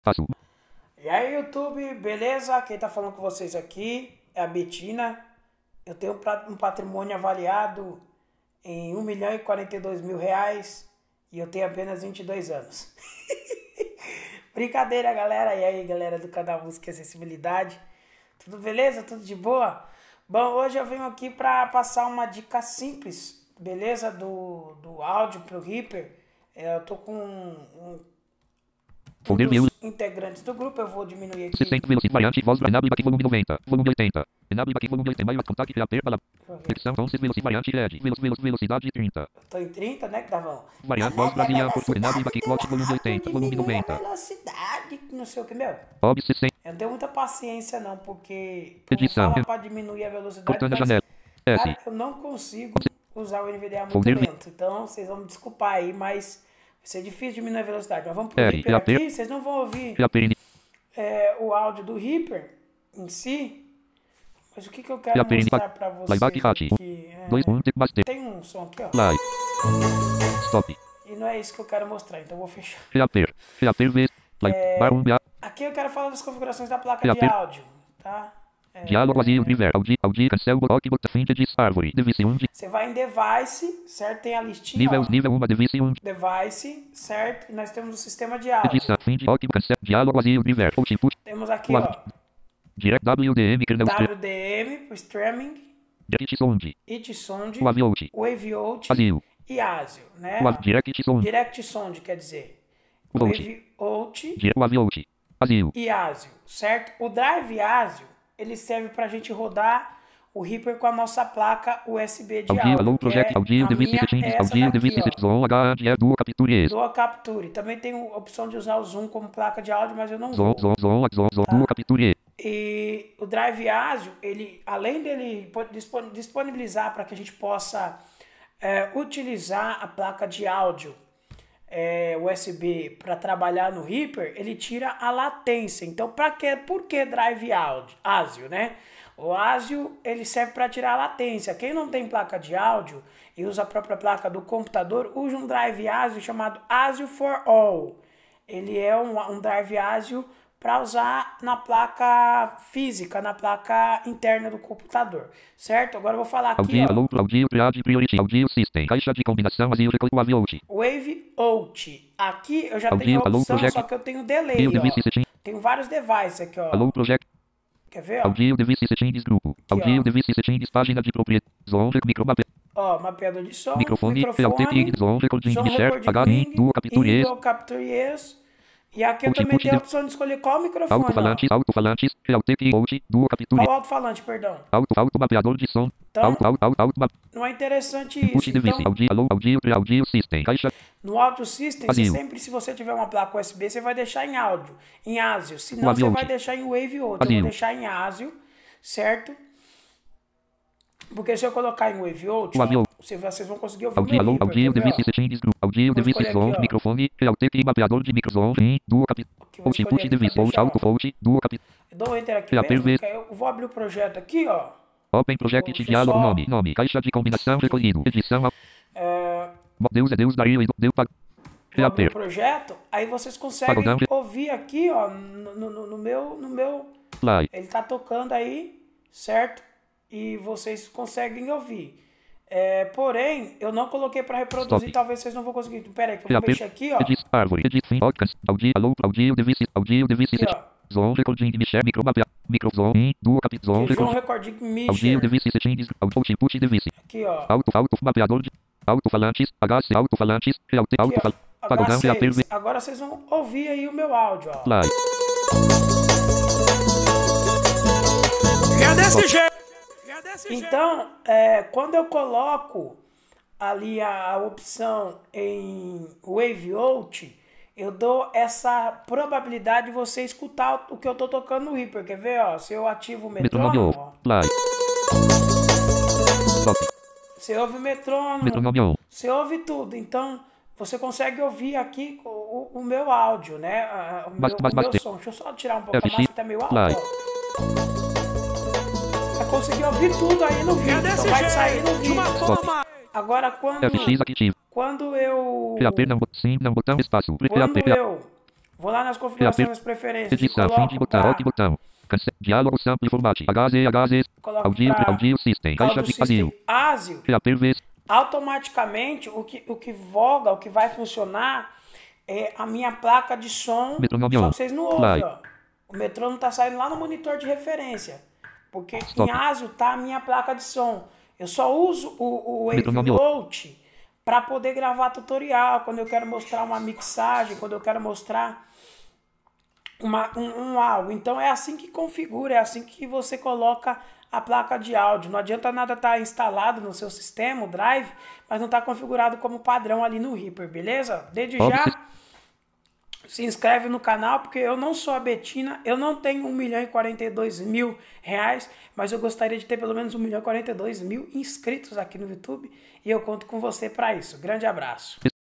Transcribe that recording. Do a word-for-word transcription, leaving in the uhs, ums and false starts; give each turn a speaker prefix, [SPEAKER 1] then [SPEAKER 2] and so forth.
[SPEAKER 1] Fácil.
[SPEAKER 2] E aí, YouTube, beleza? Quem tá falando com vocês aqui é a Betina. Eu tenho um patrimônio avaliado em um milhão e quarenta e dois mil reais e eu tenho apenas vinte e dois anos. Brincadeira, galera. E aí, galera do canal Música e Acessibilidade. Tudo beleza? Tudo de boa? Bom, hoje eu venho aqui para passar uma dica simples, beleza? Do, do áudio pro Reaper. Eu tô com um, um dos integrantes do grupo, eu vou diminuir aqui.
[SPEAKER 1] sessenta velocidade variante, voz, enable back, volume noventa, volume oitenta. Enable back, volume oitenta, mais contato, reaper, palavra. Secção onze, velocidade variante, L E D, velo, velo, velocidade trinta.
[SPEAKER 2] Eu tô em trinta, né, Davão?
[SPEAKER 1] Variante, voz, brasiliana, português, enable back, clock, volume oitenta, volume noventa.
[SPEAKER 2] Velocidade, não sei o que, meu.
[SPEAKER 1] Ob sessenta.
[SPEAKER 2] Eu não tenho muita paciência, não, porque...
[SPEAKER 1] Edição.
[SPEAKER 2] Fala pra diminuir a velocidade,
[SPEAKER 1] Cortando a
[SPEAKER 2] mas,
[SPEAKER 1] janela. S.
[SPEAKER 2] cara, eu não consigo usar o N V D A muito lento. Então, vocês vão me desculpar aí, mas... Vai ser difícil diminuir a velocidade. Mas vamos pro
[SPEAKER 1] R,
[SPEAKER 2] Reaper
[SPEAKER 1] reaper.
[SPEAKER 2] aqui. Vocês não vão ouvir
[SPEAKER 1] Reaper,
[SPEAKER 2] é, o áudio do Reaper em si. Mas o que, que eu quero
[SPEAKER 1] reaper,
[SPEAKER 2] mostrar pra vocês
[SPEAKER 1] playback, hat.
[SPEAKER 2] aqui? É,
[SPEAKER 1] dois, um, bastante.
[SPEAKER 2] tem um som aqui, ó.
[SPEAKER 1] Live. Stop.
[SPEAKER 2] E não é isso que eu quero mostrar, então eu vou fechar.
[SPEAKER 1] Reaper. Reaper, V. Live.
[SPEAKER 2] É,
[SPEAKER 1] Bar um,
[SPEAKER 2] aqui eu quero falar das configurações da placa
[SPEAKER 1] Reaper.
[SPEAKER 2] de áudio, tá? É,
[SPEAKER 1] Diálogo vazio, river, audi, audi, cancel, block, bota, frente, diz, árvore, device um,
[SPEAKER 2] Você vai em Device, certo? Tem a listinha,
[SPEAKER 1] nível,
[SPEAKER 2] ó.
[SPEAKER 1] nível um, device um,
[SPEAKER 2] Device, certo? E nós temos o sistema de áudio.
[SPEAKER 1] edição, frente, ok, cancel, diálogo vazio, river, output,
[SPEAKER 2] Temos aqui, ó,
[SPEAKER 1] direct, W D M, kernel,
[SPEAKER 2] W D M, pro streaming,
[SPEAKER 1] direct sound,
[SPEAKER 2] It Sound,
[SPEAKER 1] wave out,
[SPEAKER 2] Wave Out
[SPEAKER 1] vazio,
[SPEAKER 2] e ASIO, né?
[SPEAKER 1] wave, direct sound,
[SPEAKER 2] Direct Sound quer dizer
[SPEAKER 1] Out.
[SPEAKER 2] Wave Out
[SPEAKER 1] direct, wave out, vazio,
[SPEAKER 2] e ASIO, certo? O Drive ASIO, ele serve pra gente rodar o Reaper com a nossa placa U S B de
[SPEAKER 1] audio,
[SPEAKER 2] áudio,
[SPEAKER 1] alô,
[SPEAKER 2] que
[SPEAKER 1] project,
[SPEAKER 2] é
[SPEAKER 1] audio,
[SPEAKER 2] a
[SPEAKER 1] device
[SPEAKER 2] minha,
[SPEAKER 1] settings,
[SPEAKER 2] essa
[SPEAKER 1] audio,
[SPEAKER 2] daqui,
[SPEAKER 1] device
[SPEAKER 2] ó,
[SPEAKER 1] settings, on, H, D, dual capture,
[SPEAKER 2] Dual Capture. Também tem a opção de usar o Zoom como placa de áudio, mas eu não
[SPEAKER 1] zon,
[SPEAKER 2] vou.
[SPEAKER 1] zon, zon, zon, zon, dual capture,
[SPEAKER 2] E o Drive ASIO, ele, além dele disponibilizar para que a gente possa é, utilizar a placa de áudio é, U S B para trabalhar no Reaper, ele tira a latência. Então, para que, por que Drive áudio, ASIO, né? O ASIO, ele serve para tirar a latência. Quem não tem placa de áudio e usa a própria placa do computador, usa um Drive ASIO chamado ASIO for All. Ele é um, um Drive ASIO para usar na placa física, na placa interna do computador, certo? Agora eu vou falar aqui,
[SPEAKER 1] audio,
[SPEAKER 2] ó,
[SPEAKER 1] alô, audio, triage, priority, audio system, caixa de combinação, vazio, wave out,
[SPEAKER 2] Wave Out. Aqui eu já
[SPEAKER 1] Audio,
[SPEAKER 2] tenho a
[SPEAKER 1] alô,
[SPEAKER 2] opção,
[SPEAKER 1] project.
[SPEAKER 2] só que eu tenho delay,
[SPEAKER 1] audio,
[SPEAKER 2] ó.
[SPEAKER 1] device settings,
[SPEAKER 2] Tenho vários devices aqui, ó.
[SPEAKER 1] alô, project,
[SPEAKER 2] Quer ver, ó?
[SPEAKER 1] audio, device settings, grupo, audio,
[SPEAKER 2] ó.
[SPEAKER 1] device settings, página de propriedade, zone, micromape,
[SPEAKER 2] Ó, mapeador de som,
[SPEAKER 1] microfone,
[SPEAKER 2] microfone,
[SPEAKER 1] L T, zone, recording,
[SPEAKER 2] som
[SPEAKER 1] share,
[SPEAKER 2] recording
[SPEAKER 1] H, in,
[SPEAKER 2] ring,
[SPEAKER 1] dual capture,
[SPEAKER 2] in,
[SPEAKER 1] yes,
[SPEAKER 2] dual capture, yes. E aqui eu
[SPEAKER 1] Output
[SPEAKER 2] também tenho a
[SPEAKER 1] de-
[SPEAKER 2] opção de escolher qual microfone, ó.
[SPEAKER 1] alto-falantes, alto-falantes, L-T, out, dual capture,
[SPEAKER 2] Qual alto-falante, perdão.
[SPEAKER 1] alto, alto, mapeador de som,
[SPEAKER 2] Então,
[SPEAKER 1] alto, alto, alto, alto, map-
[SPEAKER 2] não é interessante
[SPEAKER 1] input
[SPEAKER 2] isso.
[SPEAKER 1] device,
[SPEAKER 2] Então,
[SPEAKER 1] audio, alô, audio, audio system, caixa,
[SPEAKER 2] no Audio System, você
[SPEAKER 1] Vazio.
[SPEAKER 2] sempre, se você tiver uma placa U S B, você vai deixar em áudio, em ASIO. Se não,
[SPEAKER 1] Wave
[SPEAKER 2] você
[SPEAKER 1] out.
[SPEAKER 2] vai deixar em Wave Out. Eu
[SPEAKER 1] Vazio.
[SPEAKER 2] vou deixar em ASIO, certo? Porque se eu colocar em Wave Out,
[SPEAKER 1] Wave
[SPEAKER 2] ó,
[SPEAKER 1] out.
[SPEAKER 2] você- vocês vão conseguir ouvir o
[SPEAKER 1] audio,
[SPEAKER 2] meu
[SPEAKER 1] alô,
[SPEAKER 2] Reaper,
[SPEAKER 1] audio,
[SPEAKER 2] quer ver,
[SPEAKER 1] device
[SPEAKER 2] ó?
[SPEAKER 1] settings, grupo, audio,
[SPEAKER 2] Vou
[SPEAKER 1] device
[SPEAKER 2] escolher
[SPEAKER 1] zone,
[SPEAKER 2] aqui, ó.
[SPEAKER 1] microfone, L-T, mapeador de microzone, in, dual capture,
[SPEAKER 2] Aqui, vou escolher
[SPEAKER 1] output
[SPEAKER 2] aqui pra
[SPEAKER 1] device,
[SPEAKER 2] deixar,
[SPEAKER 1] alto,
[SPEAKER 2] ó.
[SPEAKER 1] out, dual capture,
[SPEAKER 2] Eu dou um Enter aqui
[SPEAKER 1] Já
[SPEAKER 2] mesmo,
[SPEAKER 1] perve-
[SPEAKER 2] que aí eu vou abrir o projeto aqui, ó.
[SPEAKER 1] open project,
[SPEAKER 2] Deixa eu
[SPEAKER 1] diálogo,
[SPEAKER 2] só-
[SPEAKER 1] nome, nome, caixa de combinação, recolhido, edição, a-
[SPEAKER 2] É,
[SPEAKER 1] Deus é Deus, Dario, Deus, pa-
[SPEAKER 2] vou abrir o
[SPEAKER 1] reaper,
[SPEAKER 2] projeto, aí vocês conseguem
[SPEAKER 1] Pagodão.
[SPEAKER 2] ouvir aqui, ó, no, no- no meu, no meu...
[SPEAKER 1] fly,
[SPEAKER 2] Ele tá tocando aí, certo? E vocês conseguem ouvir. É, porém, eu não coloquei para reproduzir,
[SPEAKER 1] Stop.
[SPEAKER 2] talvez vocês não vão conseguir. Então, pera aí, que eu vou
[SPEAKER 1] reaper,
[SPEAKER 2] mexer aqui, ó.
[SPEAKER 1] edit, árvore, edit, fim, podcast, audio, alô, audio, device, audio, device,
[SPEAKER 2] Aqui,
[SPEAKER 1] settings,
[SPEAKER 2] ó.
[SPEAKER 1] zone, recording, mixer, micromapea, microzone, in, dual capture, zone,
[SPEAKER 2] Aqui, João
[SPEAKER 1] recording,
[SPEAKER 2] Recording
[SPEAKER 1] audio,
[SPEAKER 2] Mixer.
[SPEAKER 1] device, settings, output device,
[SPEAKER 2] Aqui, ó.
[SPEAKER 1] alto, alto, mapeador de, alto-falantes, H C, alto-falantes, L-T,
[SPEAKER 2] Aqui,
[SPEAKER 1] alto-falantes,
[SPEAKER 2] ó.
[SPEAKER 1] pagodão, reaper,
[SPEAKER 2] H seis. Agora vocês vão ouvir aí o meu áudio, ó.
[SPEAKER 1] fly,
[SPEAKER 2] E é desse jeito. Então, é, quando eu coloco ali a, a opção em Wave Out, eu dou essa probabilidade de você escutar o que eu tô tocando no Reaper. Quer ver, ó? Se eu ativo o metrônomo,
[SPEAKER 1] metronome,
[SPEAKER 2] ó.
[SPEAKER 1] fly, stop,
[SPEAKER 2] Você ouve o metrônomo,
[SPEAKER 1] metronome, on,
[SPEAKER 2] você ouve tudo. Então, você consegue ouvir aqui o, o- o meu áudio, né? A- O meu,
[SPEAKER 1] Bas- bas-
[SPEAKER 2] o meu
[SPEAKER 1] bas-
[SPEAKER 2] som. Deixa eu só tirar um pouco a
[SPEAKER 1] F X,
[SPEAKER 2] massa, tá meio alto,
[SPEAKER 1] fly.
[SPEAKER 2] ó. Vai conseguir ouvir tudo aí no vídeo. Então vai sair no vídeo.
[SPEAKER 1] Stop,
[SPEAKER 2] Agora, quando,
[SPEAKER 1] F X ativo,
[SPEAKER 2] quando eu...
[SPEAKER 1] reaper, não, sim, não, botão, espaço,
[SPEAKER 2] Quando
[SPEAKER 1] reaper,
[SPEAKER 2] eu Vou lá nas configurações das preferências e
[SPEAKER 1] Edição, fim de
[SPEAKER 2] coloco
[SPEAKER 1] botão, alt
[SPEAKER 2] pra,
[SPEAKER 1] botão. Cance... Diálogo sample format. H Z, H Z.
[SPEAKER 2] coloco
[SPEAKER 1] Audio,
[SPEAKER 2] pra
[SPEAKER 1] audio system. Caixa
[SPEAKER 2] Audio
[SPEAKER 1] de vazio.
[SPEAKER 2] System ASIO.
[SPEAKER 1] Já pervez.
[SPEAKER 2] Automaticamente, o que, o que voga, o que vai funcionar é a minha placa de som.
[SPEAKER 1] Metronome
[SPEAKER 2] Só
[SPEAKER 1] on.
[SPEAKER 2] que vocês não ouvem, ó. O metrônomo tá saindo lá no monitor de referência. Porque
[SPEAKER 1] Stop.
[SPEAKER 2] em ASIO tá a minha placa de som. Eu só uso o, o
[SPEAKER 1] Metronome on.
[SPEAKER 2] Wavenote para poder gravar tutorial, quando eu quero mostrar uma mixagem, quando eu quero mostrar uma, um, um algo. Então é assim que configura, é assim que você coloca a placa de áudio. Não adianta nada estar instalado no seu sistema, o Drive, mas não está configurado como padrão ali no Reaper, beleza? Desde já, se inscreve no canal, porque eu não sou a Betina, eu não tenho um milhão e quarenta e dois mil reais, mas eu gostaria de ter pelo menos um milhão e quarenta e dois mil inscritos aqui no YouTube, e eu conto com você para isso. Grande abraço.